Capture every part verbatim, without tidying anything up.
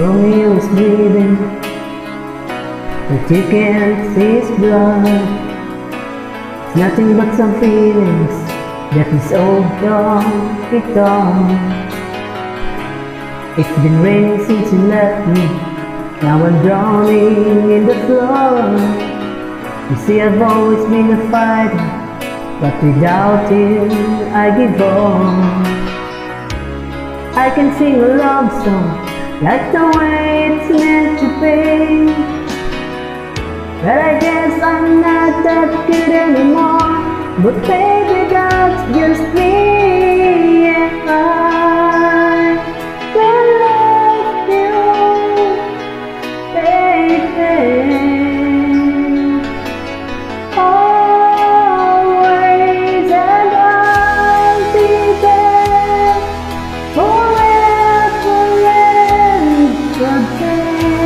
Romeo is bleeding, but you can't see his blood. It's nothing but some feelings that this old dog kicked on. It's been raining since you left me, now I'm drowning in the flood. You see, I've always been a fighter, but without you I give up. I can sing a love song like the way it's meant to be, but I guess I'm not that good anymore. But baby, that's just me, and I will love you, baby, always, and I'll be there forever and a day.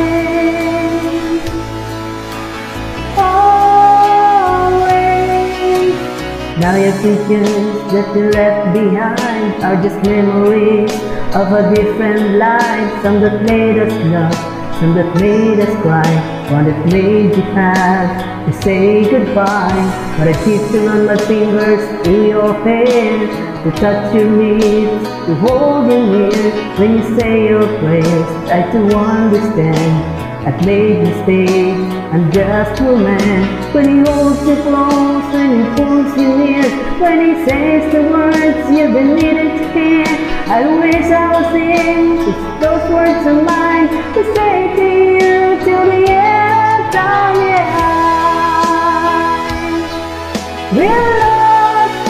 Now your pictures that you left behind are just memories of a different life. Some that made us love, some that made us cry, one that made you have to say goodbye. But I keep to run my fingers through your hair, to touch your lips, to hold you near. When you say your prayers, try to understand I've made mistakes, I'm just a man. When he holds you close, when he pulls you near, when he says the words you've been needing to hear, I wish I was in, it's those words of mine to say to you till the end of time. Yeah, I will love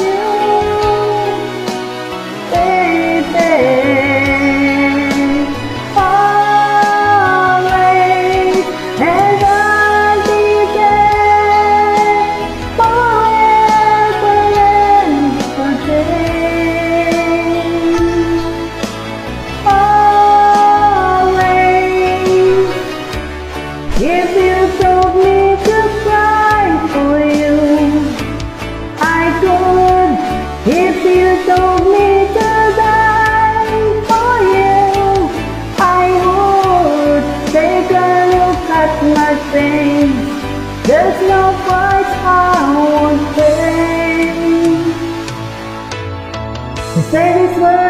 you, baby. If you told me to cry for you, I could. If you told me to die for you, I would. Take a look at my face, there's no price I won't pay. To say this word